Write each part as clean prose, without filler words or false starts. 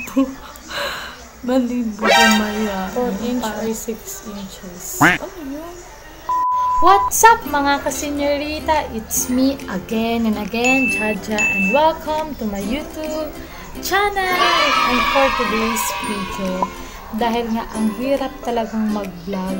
Malibu maya. 4 inch or 6 inches. Ano yun? What's up mga kasenyorita? It's me again and again, Jaja, and welcome to my YouTube channel. And for today's video, dahil nga ang hirap talagang mag-vlog,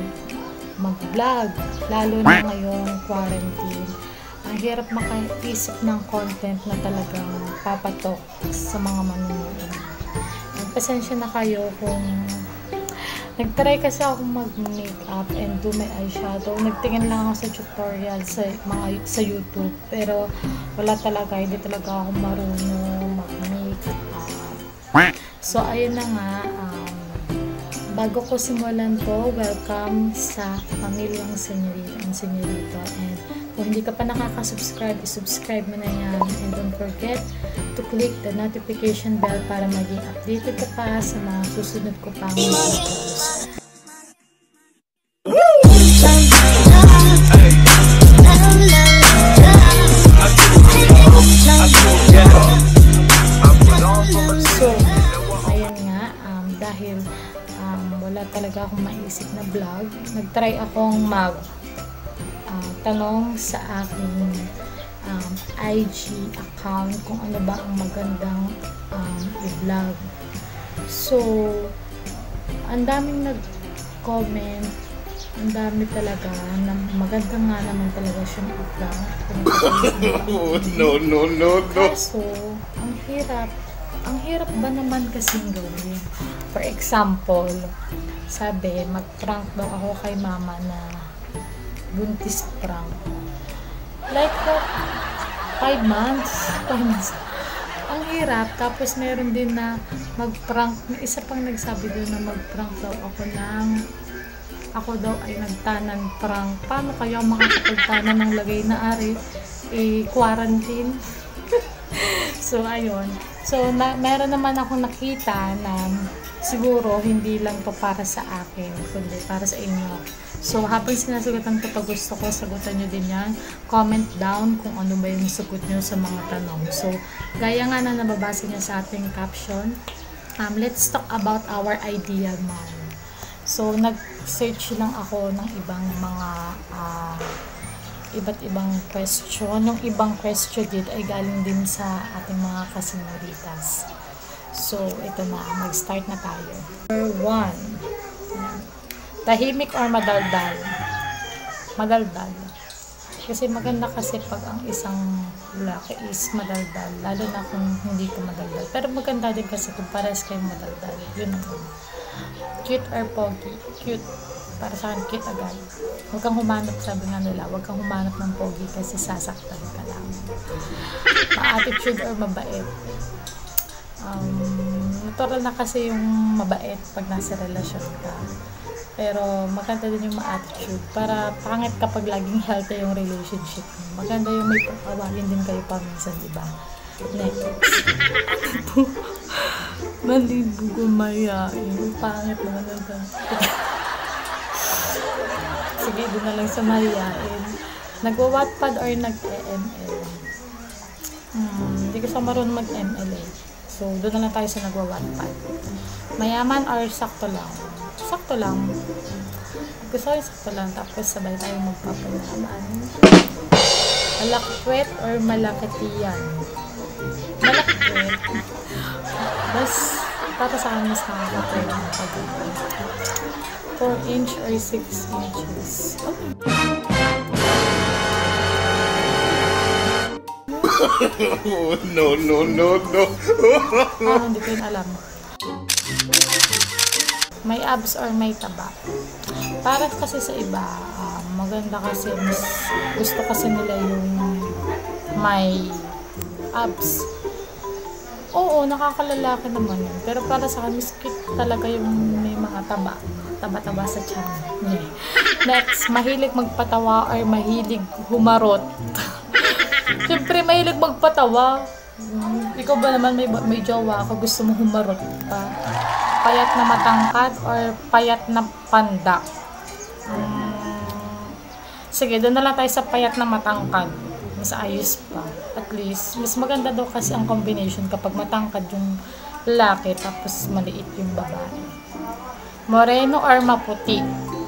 lalo na ngayong quarantine, ang hirap makaisip ng content na talagang papatok sa mga manunood. Pasensya na kayo kung nagtry kasi ako mag-makeup and do my eyeshadow. Nagtingin lang ako sa tutorial sa YouTube, pero wala talaga, hindi talaga ako marunong mag-makeup. So ayun na nga, bago ko simulan to, welcome sa pamilyang senyorita and senyorito. And kung hindi ka pa nakaka-subscribe, i-subscribe mo na yan. And don't forget to click the notification bell para maging updated ka pa sa mga susunod ko pang videos. So, ayan nga, dahil wala talaga akong maisip na vlog, nagtry akong tanong sa aking IG account kung ano ba ang magandang i-vlog. So, ang daming nag-comment, ang dami talaga, na maganda nga naman talaga siyang i-vlog. No. Kaso, ang hirap ba naman kasing gawin? For example, sabi, mag-prank daw ako kay mama na buntis prank. Like, 5 months. Ang hirap. Tapos, meron din na mag-prank. May isa pang nagsabi doon na mag-prank daw ako daw ay nagtanan prank. Paano kaya makakapagtanan ng lagay na ari? Quarantine. So, ayun. So, meron naman ako nakita na siguro hindi lang to para sa akin, kundi para sa inyo. So, habang sinasagutan ko, pag gusto ko, sagutan nyo din yan. Comment down kung ano ba yung sagot nyo sa mga tanong. So, gaya nga na nababasa nyo sa ating caption, let's talk about our ideal mom. So, nag-search lang ako ng ibang mga iba't ibang question. Yung ibang question dito ay galing din sa ating mga kasenoritas. So, ito na. Mag-start na tayo. Number 1. Tahimik or madaldal? Madaldal. Kasi maganda kasi pag ang isang lalaki is madaldal. Lalo na kung hindi ka madaldal. Pero maganda din kasi kung pares kayong madaldal. Yun naman. Cute or pogi? Cute. Para sa akin, cute agad. Huwag kang humanap, sabi nga nila, huwag kang humanap ng pogi kasi sasaktan ka lang. Ma-attitude or mabait? Natural na kasi yung mabait pag nasa relasyon ka. Pero maganda din yung ma-attitude para pangit kapag laging healthy yung relationship. Maganda yung may pag-awalin din kayo paminsan, diba? Next. Malibu maya. Pangit naman ito. Sige, doon na lang sa mahiyain. Nagwa-Wattpad or nag-ML? Hindi ko sa marunong mag-ML eh. So, doon na lang tayo sa nagwa-Wattpad. Mayaman or sakto lang? Sakto lang. Gusto ko yung sakto lang. Tapos sabay tayo magpapalaman. Malakwet or malakatiyan? Malakwet. Mas, para sa akin, mas nakakapay ng pag-ibig. 4 inch or 6 inches? No. Hindi ko yun alam. May abs or may taba? Para kasi sa iba, maganda kasi, mas gusto kasi nila yung may abs. Oo, nakakalalaki naman yun. Pero para sa akin, mas cute talaga yung may mga taba-taba sa tiyan. Next, mahilig magpatawa or mahilig humarot? Siyempre, mahilig magpatawa. Ikaw ba naman may jowa ka, gusto mo humarot pa? Payat na matangkad or payat na panda? Sige, doon na lang tayo sa payat na matangkad. Mas ayos pa. At least, mas maganda daw kasi ang combination kapag matangkad yung lalaki, tapos maliit yung babae. Moreno or maputi?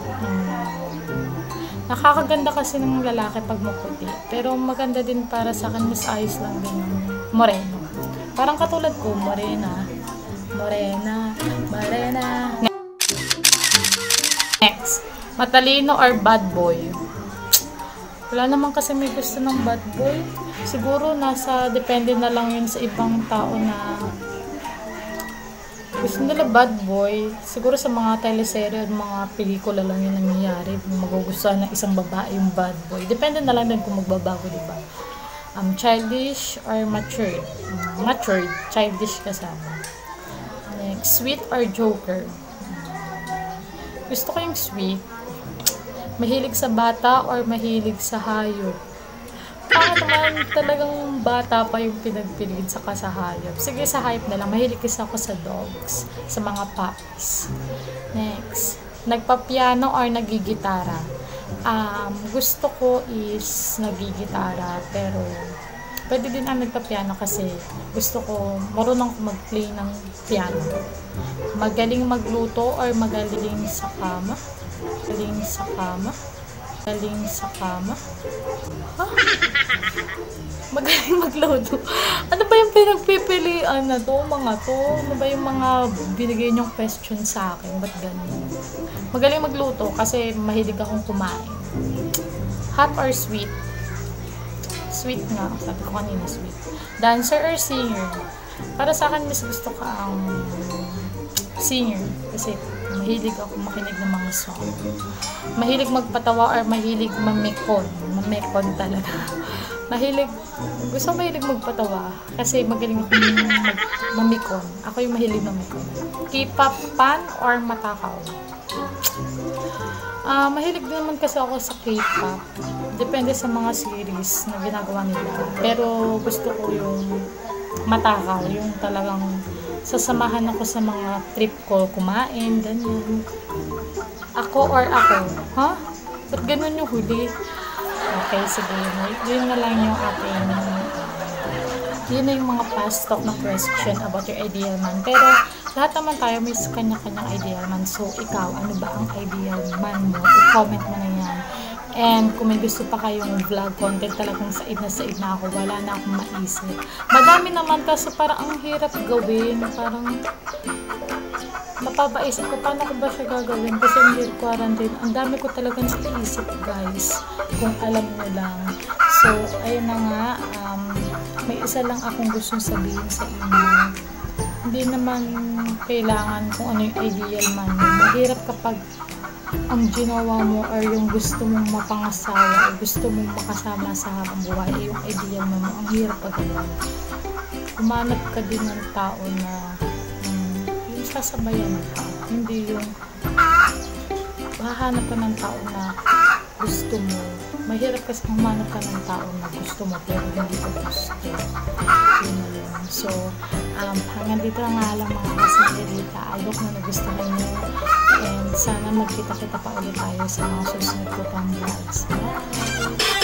Nakakaganda kasi ng lalaki pag maputi. Pero maganda din para sa akin, mas ayos lang din ng moreno. Parang katulad ko, morena. Next, matalino or bad boy? Wala naman kasi may gusto ng bad boy. Siguro depende na lang yun sa ibang tao na gusto nila bad boy. Siguro sa mga teleserye at mga pelikula lang yun nangyayari. Magugustuhan ng isang babae yung bad boy. Depende na lang din kung magbabago, diba? Childish or matured? Matured. Childish kasama. Next, sweet or joker? Gusto ko yung sweet. Mahilig sa bata or mahilig sa hayop? Baka naman talagang bata pa yung pinagpilit sa hayop. Sige, sa hayop na lang. Mahilig kasi ako sa dogs. Sa mga puppies. Next. Nagpa-piano or nagigitara? Gusto ko is nagigitara. Pero, pwede din nagpa-piano kasi gusto ko, marunong ko mag-play ng piano. Magaling magluto or magaling sa kama? Magaling sa kama? Magaling magluto. Ano ba yung pinagpipilian na to, mga to? Ano ba yung mga binigay niyong question sa akin? Ba't ganun? Magaling magluto kasi mahilig akong kumain. Hot or sweet? Sweet nga. Sabi ko kanina sweet. Dancer or singer? Para sa akin, mas gusto ka ang singer. Kasi mahilig ako makinig ng mga song. Mahilig magpatawa or mahilig mamekon. Mamekon talaga. Gusto mahilig magpatawa kasi magaling ako mamikon. Ako yung mahilig mamikon. K-pop fan or matakaw? Mahilig din naman kasi ako sa K-pop. Depende sa mga series na ginagawa nila. Pero gusto ko yung matakaw. Yung talagang sasamahan ako sa mga trip ko, kumain, ganyan. Ako or ako? Ha? Ba't ganun yung huli? Okay, sige. Yun na lang yung ating yun na yung mga past talk na question about your ideal man. Pero lahat naman tayo may kanya-kanyang ideal man. So, ikaw, ano ba ang ideal man mo? I-comment mo na yan. And kung may gusto pa kayong vlog content, talagang said na ako. Wala na akong maisip. Madami naman kasi parang ang hirap gawin. Parang mapapaisip ko, paano ko ba siya gagawin? Kasi hindi quarantine. Ang dami ko talagang naisip, guys. Kung alam nyo lang. So, ayun na nga. May isa lang akong gustong sabihin sa inyo. Hindi naman kailangan kung ano yung ideal man. Mahirap kapag ang ginawa mo or yung gusto mong mapangasawa o gusto mong makasama sa habang buhay ay yung ideal mo. Ang hirap pag gano'n. Umanap ka din ng tao na yung sasabayan ka. Hindi yung hahanap ka ng tao na gusto mo. Mahirap kasi humanap ka ng tao na gusto mo pero hindi ko gusto. Yun na yun. So, hanggang dito nga lang mga kasinderita. I hope na nagustuhan nyo. And sana magkita-kita pa ulit tayo sa mga susunod ko pang vlogs. Bye!